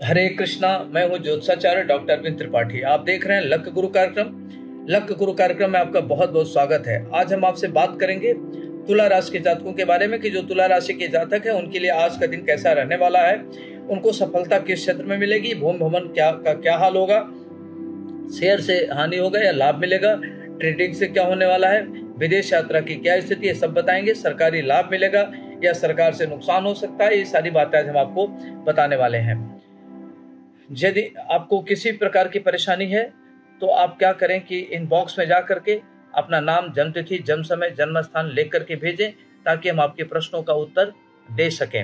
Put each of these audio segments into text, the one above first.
हरे कृष्णा। मैं हूँ ज्योतिषाचार्य डॉक्टर अरविंद त्रिपाठी। आप देख रहे हैं लक्ष्य गुरु कार्यक्रम। लक्ष्य गुरु कार्यक्रम में आपका बहुत बहुत स्वागत है। आज हम आपसे बात करेंगे तुला राशि के जातकों के बारे में कि जो तुला राशि के जातक है उनके लिए आज का दिन कैसा रहने वाला है, उनको सफलता किस क्षेत्र में मिलेगी, भूमि भवन क्या हाल होगा, शेयर से हानि होगा या लाभ मिलेगा, ट्रेडिंग से क्या होने वाला है, विदेश यात्रा की क्या स्थिति है, सब बताएंगे। सरकारी लाभ मिलेगा या सरकार से नुकसान हो सकता है, ये सारी बातें आज हम आपको बताने वाले हैं। यदि आपको किसी प्रकार की परेशानी है तो आप क्या करें कि इनबॉक्स में जा करके अपना नाम, जन्मतिथि, जन्म समय, जन्म स्थान लिख करके भेजें ताकि हम आपके प्रश्नों का उत्तर दे सकें।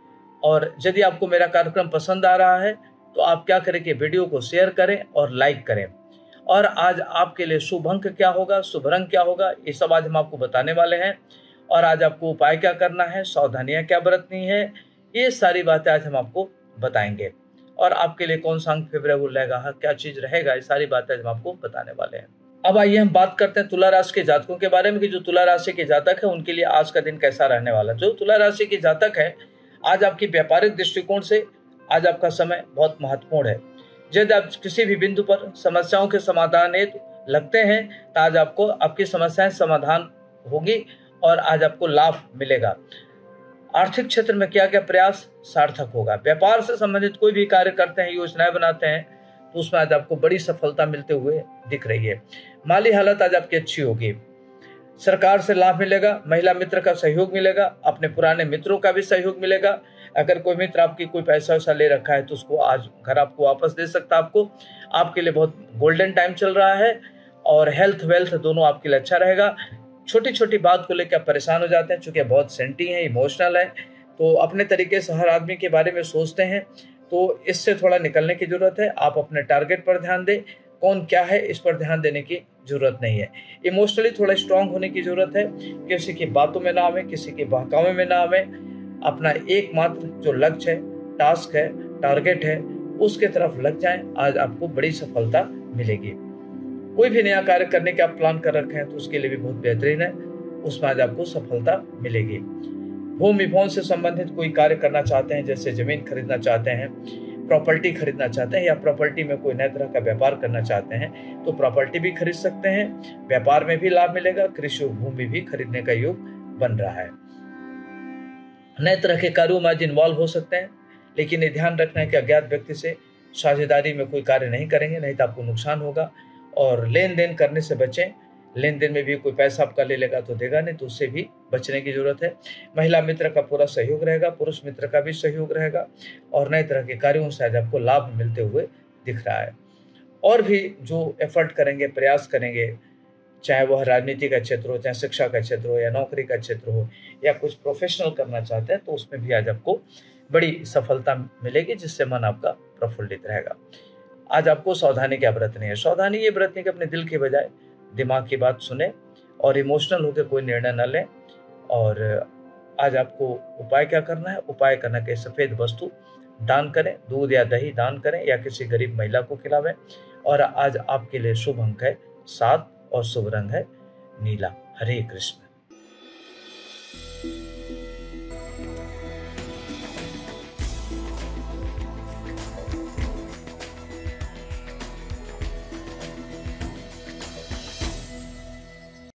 और यदि आपको मेरा कार्यक्रम पसंद आ रहा है तो आप क्या करें कि वीडियो को शेयर करें और लाइक करें। और आज आपके लिए शुभ अंक क्या होगा, शुभ रंग क्या होगा, ये सब आज हम आपको बताने वाले हैं। और आज आपको उपाय क्या करना है, सावधानियां क्या बरतनी है, ये सारी बातें आज हम आपको बताएंगे। और आपके लिए कौन सा अंक फेवरेबल रहेगा, क्या चीज रहेगा, ये सारी बातें हम आपको बताने वाले हैं। अब आइए हम बात करते हैं तुला राशि के जातकों के बारे में कि जो तुला राशि के जातक है उनके लिए आज का दिन कैसा रहने वाला है। जो तुला राशि के जातक है, आज आपकी व्यापारिक दृष्टिकोण से आज आपका समय बहुत महत्वपूर्ण है। यदि आप किसी भी बिंदु पर समस्याओं के समाधान हेतु लगते हैं तो आज आपको आपकी समस्याएं समाधान होगी और आज आपको लाभ मिलेगा। आर्थिक क्षेत्र में क्या क्या प्रयास सार्थक होगा। व्यापार से संबंधित कोई भी कार्य करते हैं, योजनाएं बनाते हैं तो उसमें आज आपको बड़ी सफलता मिलते हुए दिख रही है। माली हालत आज आपकी अच्छी होगी। सरकार से लाभ मिलेगा, महिला मित्र का सहयोग मिलेगा, अपने पुराने मित्रों का भी सहयोग मिलेगा। अगर कोई मित्र आपकी कोई पैसा वैसा ले रखा है तो उसको आज घर आपको वापस दे सकता है। आपके लिए बहुत गोल्डन टाइम चल रहा है और हेल्थ वेल्थ दोनों आपके लिए अच्छा रहेगा। छोटी छोटी बात को लेकर परेशान हो जाते हैं, चूंकि बहुत सेंटी है, इमोशनल है, तो अपने तरीके से हर आदमी के बारे में सोचते हैं, तो इससे थोड़ा निकलने की जरूरत है। आप अपने टारगेट पर ध्यान दें, कौन क्या है इस पर ध्यान देने की जरूरत नहीं है। इमोशनली थोड़ा स्ट्रांग होने की जरूरत है, किसी की बातों में ना आवे, किसी के बहकावे में ना आवे। अपना एकमात्र जो लक्ष्य है, टास्क है, टारगेट है, उसके तरफ लग जाएं। आज आपको बड़ी सफलता मिलेगी। कोई भी नया कार्य करने का आप प्लान कर रखे हैं तो उसके लिए भी बहुत बेहतरीन है, उसमें आज आपको सफलता मिलेगी। भूमि भवन से संबंधित कोई कार्य करना चाहते हैं, जैसे जमीन खरीदना चाहते हैं, प्रॉपर्टी खरीदना चाहते हैं या प्रॉपर्टी में कोई नए तरह का व्यापार करना चाहते हैं तो प्रॉपर्टी भी खरीद सकते हैं। व्यापार में भी लाभ मिलेगा। कृषि भूमि भी खरीदने का योग बन रहा है। नए तरह के कार्यों में आज इन्वॉल्व हो सकते हैं, लेकिन ये ध्यान रखना है कि अज्ञात व्यक्ति से साझेदारी में कोई कार्य नहीं करेंगे, नहीं तो आपको नुकसान होगा। और लेन देन करने से बचें। लेन देन में भी कोई पैसा आपका ले लेगा तो देगा नहीं, तो उससे भी बचने की जरूरत है। महिला मित्र का पूरा सहयोग रहेगा, पुरुष मित्र का भी सहयोग रहेगा और नए तरह के कार्यों से आज आपको लाभ मिलते हुए दिख रहा है। और भी जो एफर्ट करेंगे, प्रयास करेंगे, चाहे वह राजनीति का क्षेत्र हो, चाहे शिक्षा का क्षेत्र हो या नौकरी का क्षेत्र हो या कुछ प्रोफेशनल करना चाहते हैं, तो उसमें भी आज आपको बड़ी सफलता मिलेगी, जिससे मन आपका प्रफुल्लित रहेगा। आज आपको सावधानी क्या बरतनी है। सावधानी ये बरतनी कि अपने दिल के बजाय दिमाग की बात सुने और इमोशनल होकर कोई निर्णय न लें। और आज आपको उपाय क्या करना है, उपाय करना कि सफेद वस्तु दान करें, दूध या दही दान करें या किसी गरीब महिला को खिलावें। और आज आपके लिए शुभ अंक है 7 और शुभ रंग है नीला। हरे कृष्ण।